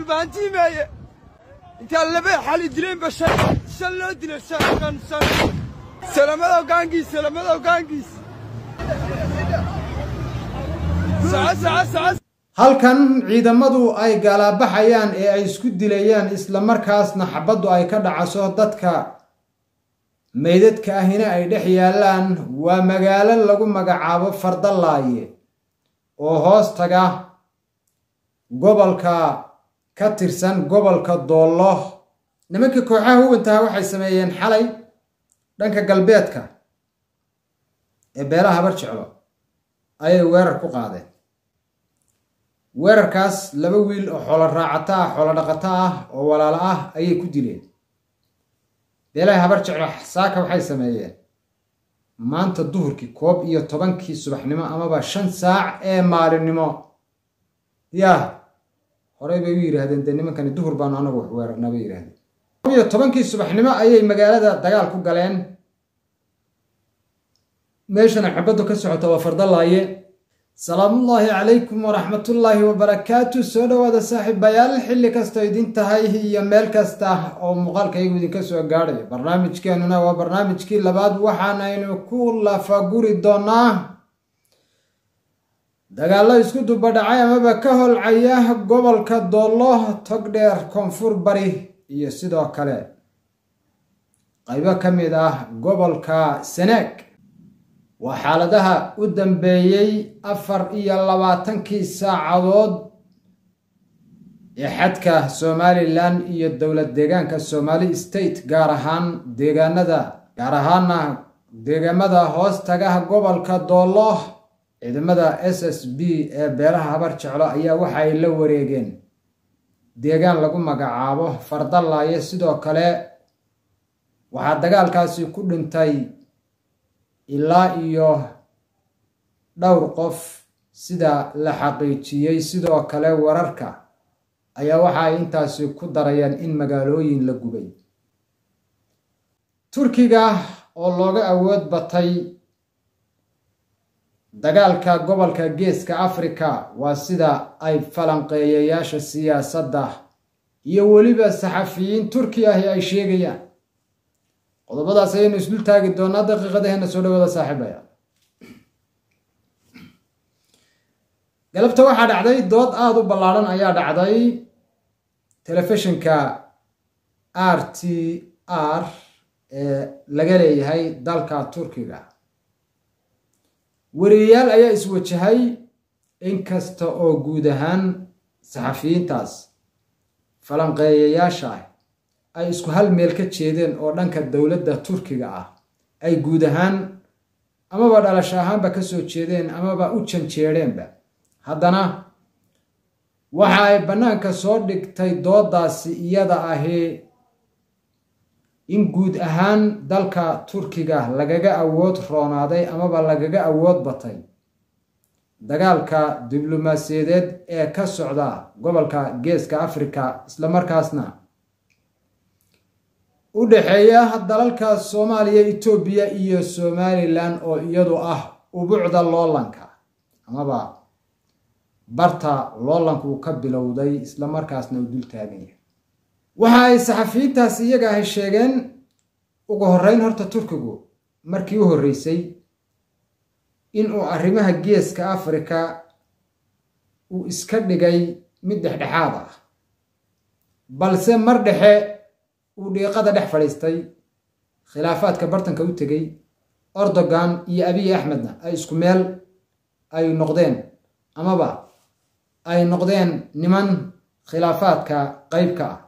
البانتي ماي انت اللي بي حالي دلين بشر شلو دين الشاكان سلامة وقانقيس سلامة وقانقيس ساعة halkan ciidamadu ay galaabaxayaan ee ay isku dilayaan isla markaasna xabadu ay ka dhacaso dadka meydadka ahina ay dhex yaalaan waa magaalo lagu magacaabo Fardalaaye oo hoos taga gobolka ka tirsan gobolka Doolo nimanka kooxaha hubantaa waxay sameeyeen xalay dhanka galbeedka ee beelaha Barjeclo ay weerar ku qaadeen weerarkaas laba wiil oo xoolo raacata xoolo dhaqata ah oo walaal ah ayay ku dileen beelaha Barjeclo saaka waxay sameeyeen maanta duhurkii 11 subaxnimo ama 5 saac ee maalinimo horey bay yiraahdeen nimankani duhur baan anagu wax weerarnaba yiraahdeen 11 subaxnimo ayay magaalada dagaal ku galeen meeshana xabadu ka socoto waa Fardalaaye salaamullaahi calaykum waraxmatullaahi wabarakaatu soo dhawaada saaxiibayaal xilli kasta idin tahay iyo meel kasta oo muuqaalkaygu idinka soo gaadhay barnaamijkeenuna waa barnaamijkii labaad waxaanaynu ku lafaguri doonaa dagaallo isku dubadhacay amaba ka holcaya gobolka Doolo Togdheer Koonfur Bari iyo sidoo kale qaybo ka mid ah gobolka Sanaag وحالدها قدام بيي أفر إيا اللواتنكي ساعدود يحدك سومالي لان إيا الدولة ديغان كالسومالي استيت غارهان ديغان دا غارهان ديغان مدى هوستاقها قبل كدولوه إذا مدى SSB بيرها برشعلا إيا وحا إلو وريقين ديغان لقو مقعابه Fardalaaye sidoo kale waxaa dagaalkaasi ku dhintay ilaa iyo dhowr qof sida la xaqiijiyay sidoo kale wararka ayaa waxa intaasi ku darayaan in magaalooyin la gubay Turkiga oo looga awood batay dagaalka gobolka Geeska Afrika waa sida ay falanqeeyayaasha siyaasadda iyo waliba saxafiyiin Turki ah ay sheegayaan qodobadaas ayaynu isdul taagi doonaa daqiiqadaheena soo dhawaada saaxiibayaal galabta waxaa dhacday dood aad u ballaaran ayaa dhacday telefishinka RTR ee laga leeyahay dalka Turkiga wariyaal ayaa iswajahay inkasta oo guud ahaan saxafiyiintaas falanqeeyayaasha ay isku hal meel ka jeedeen oo dhanka dawladda Turkiga ah ay guud ahaan amaba dhalasho ahaanba ka soo jeedeen amaba u janjeereenba haddana waxa ay banaanka soo dhigtay doodaasi iyada ahi in guud ahaan dalka Turkiga lagaga awood roonaaday amaba lagaga awood batay dagaalka diblomaasiyadeed ee ka socda gobolka Geeska Afrika isla markaasna u dhaxeeya dalalka Soomaaliya Itoobiya iyo Somaliland oo iyadu ah ubuucda loolanka amaba barta loolanku ka bilowday isla markaasna u dul taagan yahay waxa ay saxafiyiintaas iyaga ay sheegeen ugu horeyn horta Turkigu markii u horeysay in uu arrimaha Geeska Afrika uu iska dhigay mid dhexdhexaad ah balse mar dhexe وديقada dhex fadhiistay khilaafaadka bartanka u tagay Erdogan iyo Abiy Ahmedna ay isku meel ay noqdeen amaba ay noqdeen niman khilaafaadka qaybka ah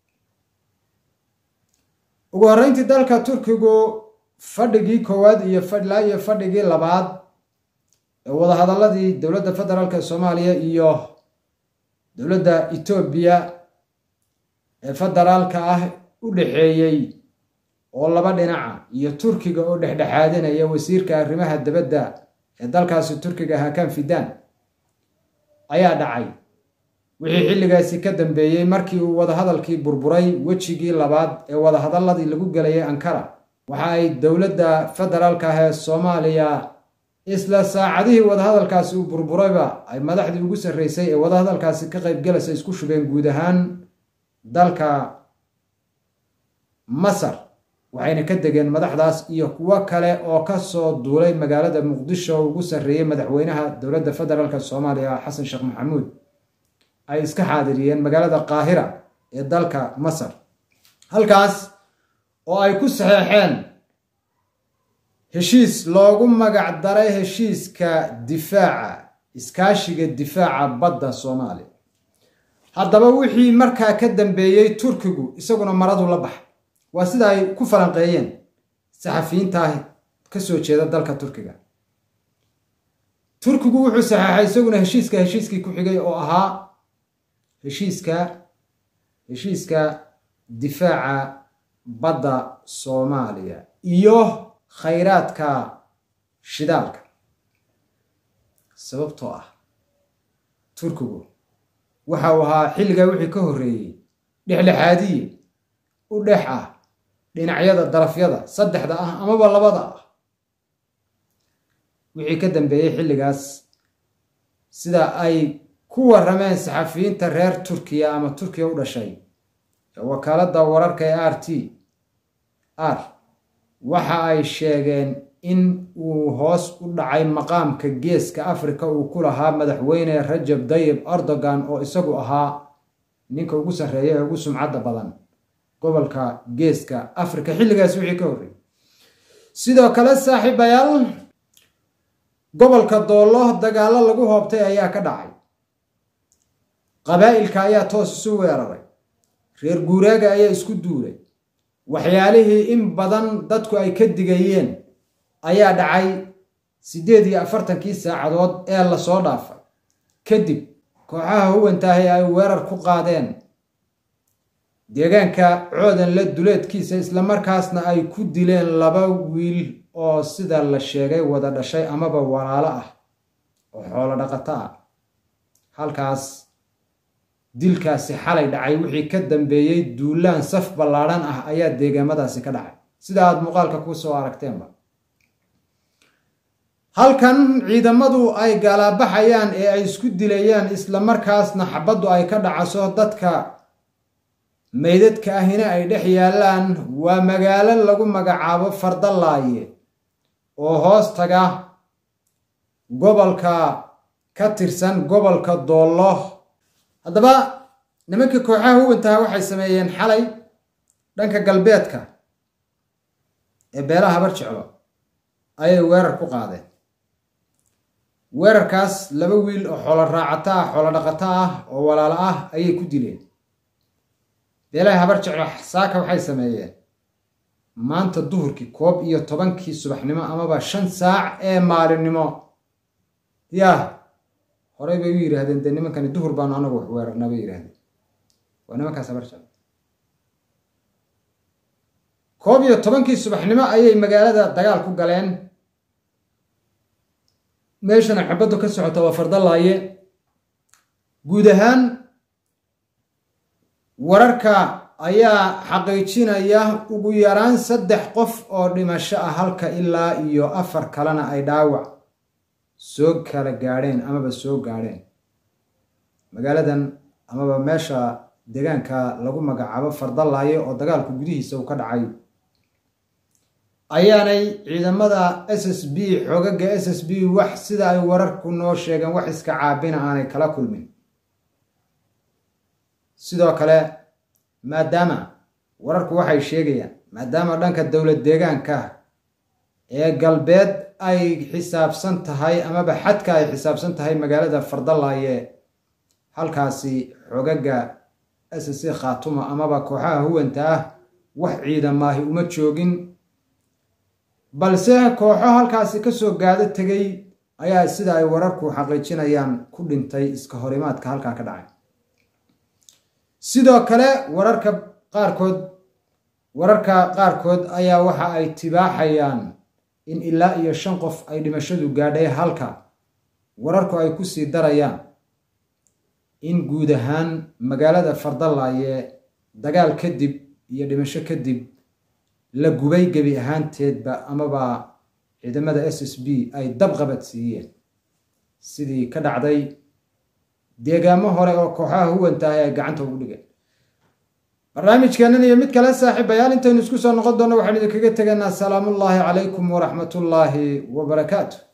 ugu horeyntii dalka Turkigu fadhigii koowaad iyo fadhigii labaad ee wada hadaladii dawladda federaalka Soomaaliya iyo dawladda Itoobiya ee federaalka ah u dhaxeeyay oo laba dhinaca iyo Turkiga oo dhexdhexaadinaya wasiirka arrimaha dibadda ee dalkaasi Turkiga Hakan Fidan ayaa dhacay wixii xilligaasi ka dambeeyay markii uu wada hadalkii burburay wajigii labaad ee wada hadaladii lagu galayay Ankara waxa ay dawladda federaalka ah ee Soomaaliya isla saacadihii wadahadalkaasi uu burburayba ay madaxdii ugu sarreysay ee wadahadalkaasi ka qayb galaysa isku shubeen guud ahaan dalka Masar waxayna ka degeen madaxdaas iyo kuwa kale oo ka soo duulay magaalada Muqdisho ugu sarreeyay madaxweynaha dowladda federaalka Soomaaliya Xasan Sheekh Maxamuud ay iska xaadiriyeen magaalada Qaahira ee dalka Masar halkaas oo ay ku saxeexeen heshiis loogu magac daray heshiiska difaaca iskaashiga difaaca badda Soomaaliya haddaba wixii markaa ka dambeeyay Turkigu isaguna maradu la baxay waa sida ay ku falanqeeyeen saxafiyiinta ka soo jeeda dalka Turkiga Turkigu wuxuu saxeexay isaguna heshiiskii ku xigay oo ahaa heshiiska difaaca badda Soomaaliya iyo khayraadka shidaalka sababtoo ah Turkigu waxa uu ahaa xilliga wixii ka horeeyay dhexdhexaadiye u dhex ah dhinacyada darafyada saddexda ah amaba labada ah wixii ka dambeeyay xilligaas sida ay ku warameen saxafiyiinta reer Turkiya ama Turkiya u dhashay wakaaladda wararka ee RT waxa ay sheegeen in uu hoos u dhacay maqaamka geeska Afrika uu ku lahaa madaxweyne Rajab Tayyip Erdogan oo isagu ahaa ninka ugu sarreeya ee ugu sumcadda badan gobolka geeska Afrika xilligaas wixii ka horeeyay sidoo kale saaxiibayaal gobolka Doolo dagaalo lagu hoobtay ayaa ka dhacay qabaa'ilka ayaa toos isu weeraray reer guuraaga ayaa isku duulay waxyaalihii in badan dadku ay ka digayeen ayaa dhacay 48 saacadood ee la soo dhaafay kadib kooxaha huwantaahay ay weerar ku qaadeen deegaanka coodan la duleedkiisa isla markaasna ay ku dileen 2 wiil oo sida la sheegay wada dhashay amaba walaalo ah oo xoolo dhaqato ah halkaas dilkaasi xalay dhacay wixii ka dambeeyay duulaan saf ballaaran ah ayaa deegaamadaasi ka dhacay sida aad muuqaalka ku soo aragteenba halkan ciidamadu ay galaabaxayaan ee ay isku dilayaan isla markaasna xabaddu ay ka dhacaso dadka meydadka ahina ay dhex yaalaan waa magaalo lagu magacaabo Fardalaaye oo hoos taga gobolka ka tirsan gobolka Doolo haddaba nimanka kooxaha huwantaha waxay sameeyeen xalay dhanka galbeedka ee beelaha Habarjeclo ayay weerar ku qaadeen weerarkaas 2 wiil oo xoolo dhaqato ah oo walaalo ah ayay ku dileen beelaha Habarjeclo saaka waxay sameeyeen maanta duhurkii 11 subaxnimo amaba 5 saac ee maalinimo horey bay u yiraahdeen de nimankani duhur baan anagu wax weerarnaba yiraahdeen waa nimankaas Habarjeclo 11 subaxnimo ayay magaalada dagaal ku galeen meeshana xabadu ka socota waa Fardalaaye guud ahaan wararka ayaa xaqiijinaya ugu yaraan 3 qof oo dhimasho ah halka ilaa iyo 4 kalena ay dhaawac soo kala gaadheen amaba soo gaadheen magaaladan amaba meesha deegaanka lagu magacaabo Fardalaaye oo dagaalku gudihiisa uu ka dhacay ayaanay ciidamada SSB xogaga SSB wax sida ay wararku noo sheegeen wax iska caabina aanay kala kulmin sidoo kale maadaama wararku waxay sheegayaan maadaama dhanka dawlad deegaanka ee galbeed ay xisaabsan tahay amaba xadka ay xisaabsan tahay magaalada Fardalaaye halkaasi xogaga SSC Khaatuma amaba kooxaha huwanta ah wax ciidamaahi uma joogin balse kooxo halkaasi ka soo gaada tagay ayaa sida ay wararku xaqiijinayaan ku dhintay iska horimaadka halka ka dhacay sidoo kale wararka qaarkood ayaa waxa ay tibaaxayaan in ilaa iyo 5 qof ay dhimashadu gaadhay halka wararku ay ku sii darayaan in guud ahaan magaalada Fardalaaye dagaal kadib iyo dhimasho kadib la gubay gabi ahaanteedba amaba ciidamada SSB ay dab qabadsiiyeen sidii ka dhacday deegaamo hore oo kooxaha huwantahay ay gacanta ugu dhigeen. barnaamijkeenan iyo mid kale saaxiibayaal intaynu isku soo noqon doono waxaan idinkaga tegaynaa salaamullaahi calaykum waraxmatullaahi wabarakaatu.